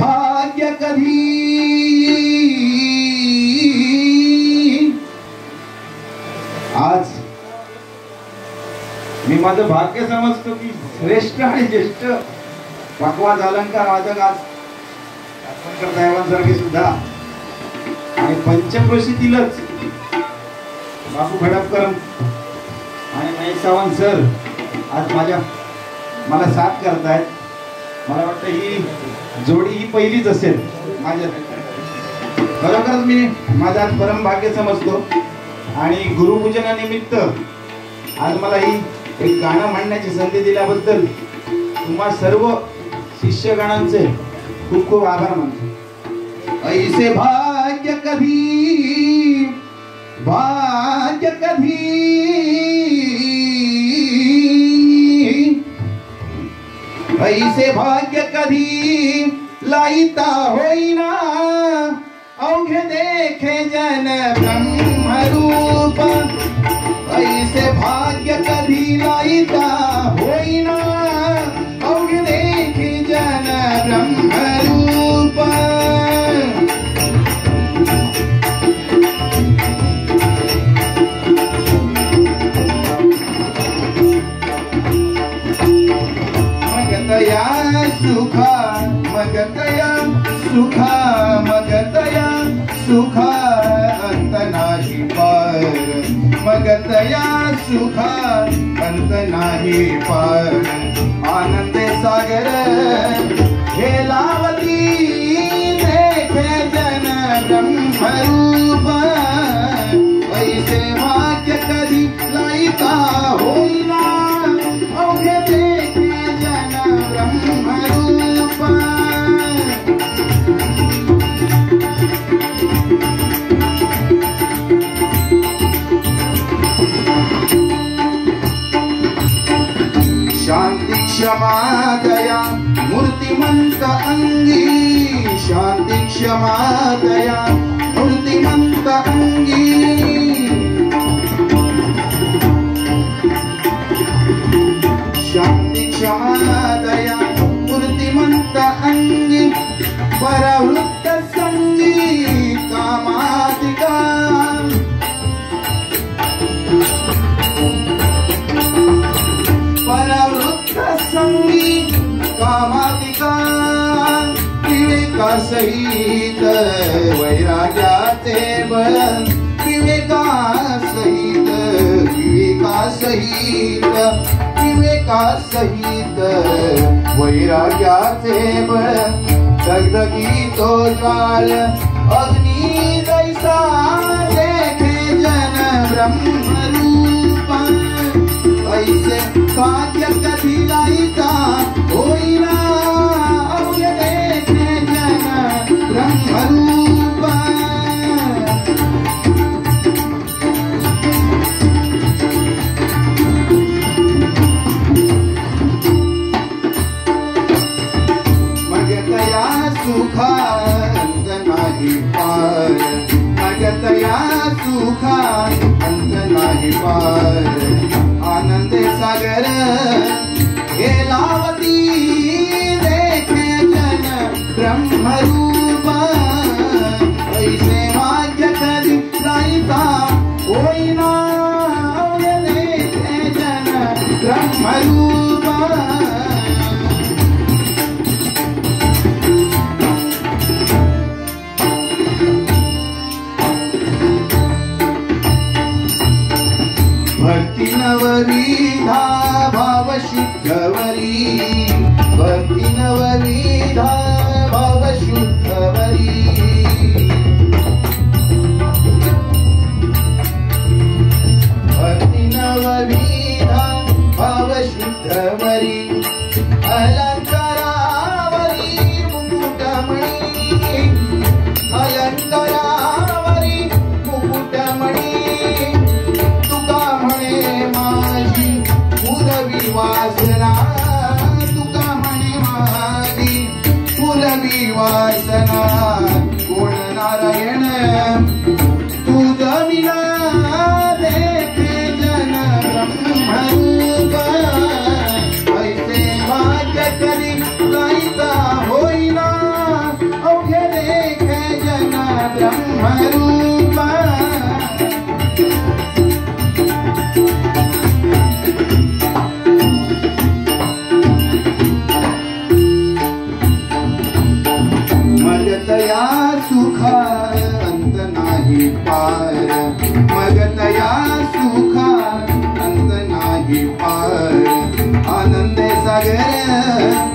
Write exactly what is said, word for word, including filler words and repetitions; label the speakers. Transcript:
Speaker 1: भाग्य कधी आज मी माझं भाग्य समजतो की श्रेष्ठ आणि ज्येष्ठ पक्वाज अलंकार वादक आज साहेबांसारखे सुद्धा आणि पंचक्रोशीतीलच बापू खडपकर आणि महेश सावंत सर आज माझ्या मला साथ करतायत. मला वाटतं ही जोडी ही पहिलीच असेल माझ्या. खरोखरच मी माझा परम भाग्य समजतो आणि गुरुपूजनानिमित्त आज मला ही एक गाणं म्हणण्याची संधी दिल्याबद्दल तुम्हा सर्व शिष्यगणांचे खूप खूप आभार मानतो. ऐसे भाग्य कधी भाग्य कधी ऐसे भाग्य कधी लाईता होईना अवघे देखे जन ब्रह्मरूप. ऐसे भाग्य कधी लाईता होईना अवघे देखे जन ब्रह्मरूप. मगतया सुखा मगतया सुखा मगतया सुखा अंत नाही पार. मगतया सुखा अंत नाही पार. आनंदे सागर हे लावती देखे जन ब्रह्मरूप. ऐसे भाग्य कधी लाईता होईना अवघे देखे जन ब्रह्मरूप. शांती क्षमा दया मूर्तिमंत अंगी. शांती क्षमा दया मूर्तिमंत अंगी. शांती क्षमा दया मूर्तिमंत अंगी. परवृत्त संगी कामातिका. परवृत्त संगी कामातिका. विवेका सहित वैराग्याचे बळ. विवेका सहित विवेका सहित विवेका सहित वैराग्याचे बळ. दगदगी तो ज्वाल अग्नी जैसा देखे जन ब्रह्मरूप. ऐसे भाग्य कधी लाईता होईना अवघे देखे जन ब्रह्मरूप. मगतया सुखा अंत नाही पार. मगतया सुखा अंत नाही पार. आनंदे सागर हे लावती देखे जन ब्रह्मरूप. ऐसे भाग्य कधी लाईता होईना अवघे देखे जन ब्रह्मरूप. भक्ती नवविधा भाव शुद्धवरी. भक्ती नवविधा भाव शुद्धवरी. भक्ती नवविधा भाव शुद्धवरी. अलंकारावरी मुकुटमणी. अलंकारावरी मुकुटमणी. वासना तुका म्हणे माझी फुलवी वासना. कोण नारायण तुझ विना देखे जन ब्रह्मरूप. ऐसे भाग्य कधी लाईता होईना ब्रह्मरूप मगतया सुखा अंत नाही पार मगतया सुखा अंत नाही पार आनंद सागर